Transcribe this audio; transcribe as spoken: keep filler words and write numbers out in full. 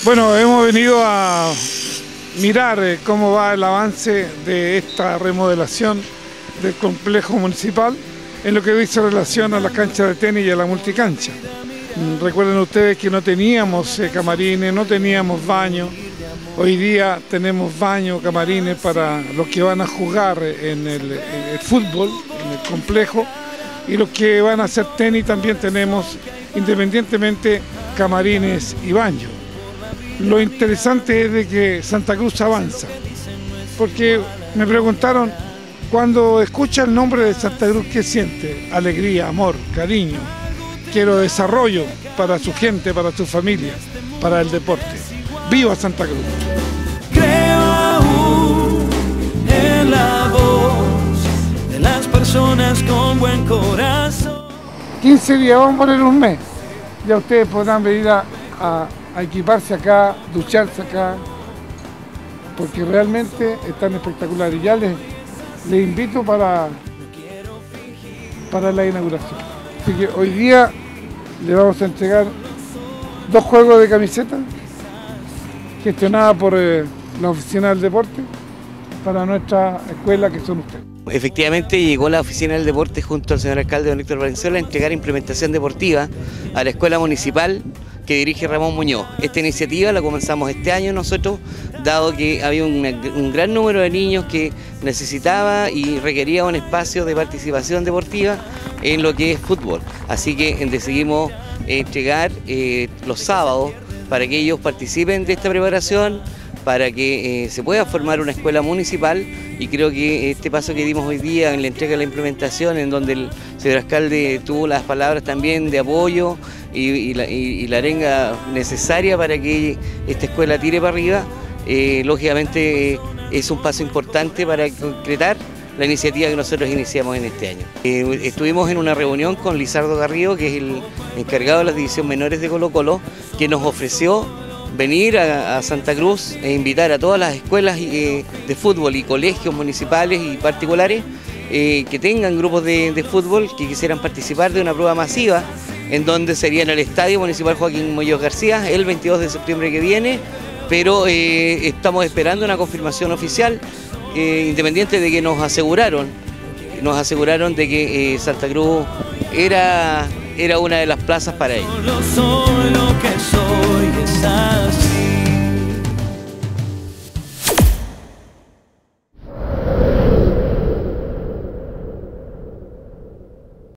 Bueno, hemos venido a mirar eh, cómo va el avance de esta remodelación del complejo municipal en lo que dice relación a la cancha de tenis y a la multicancha. Recuerden ustedes que no teníamos eh, camarines, no teníamos baño. Hoy día tenemos baño, camarines para los que van a jugar en el, en el fútbol, en el complejo, y los que van a hacer tenis también tenemos, independientemente, camarines y baño. Lo interesante es de que Santa Cruz avanza, porque me preguntaron, cuando escucha el nombre de Santa Cruz, ¿qué siente? Alegría, amor, cariño. Quiero desarrollo para su gente, para su familia, para el deporte. ¡Viva Santa Cruz! Creo aún en la voz de las personas con buen corazón. quince días, vamos a poner un mes. Ya ustedes podrán venir a, a, a equiparse acá, ducharse acá, porque realmente están espectaculares. Ya les, les invito para, para la inauguración. Así que hoy día le vamos a entregar dos juegos de camiseta gestionada por eh, la Oficina del Deporte para nuestra escuela, que son ustedes. Efectivamente llegó la Oficina del Deporte junto al señor alcalde don Héctor Valenzuela a entregar implementación deportiva a la escuela municipal que dirige Ramón Muñoz. Esta iniciativa la comenzamos este año nosotros, dado que había un, un gran número de niños que necesitaba y requería un espacio de participación deportiva en lo que es fútbol. Así que decidimos entregar eh, los sábados para que ellos participen de esta preparación, para que eh, se pueda formar una escuela municipal, y creo que este paso que dimos hoy día en la entrega de la implementación, en donde el señor alcalde tuvo las palabras también de apoyo y, y, la, y, y la arenga necesaria para que esta escuela tire para arriba, eh, lógicamente eh, es un paso importante para concretar la iniciativa que nosotros iniciamos en este año. Eh, estuvimos en una reunión con Lizardo Garrido, que es el encargado de las divisiones menores de Colo Colo, que nos ofreció venir a, a Santa Cruz e invitar a todas las escuelas eh, de fútbol y colegios municipales y particulares eh, que tengan grupos de, de fútbol que quisieran participar de una prueba masiva, en donde sería en el Estadio Municipal Joaquín Muñoz García el veintidós de septiembre que viene, pero eh, estamos esperando una confirmación oficial, eh, independiente de que nos aseguraron, nos aseguraron de que eh, Santa Cruz era, era una de las plazas para ello. Solo soy lo que soy.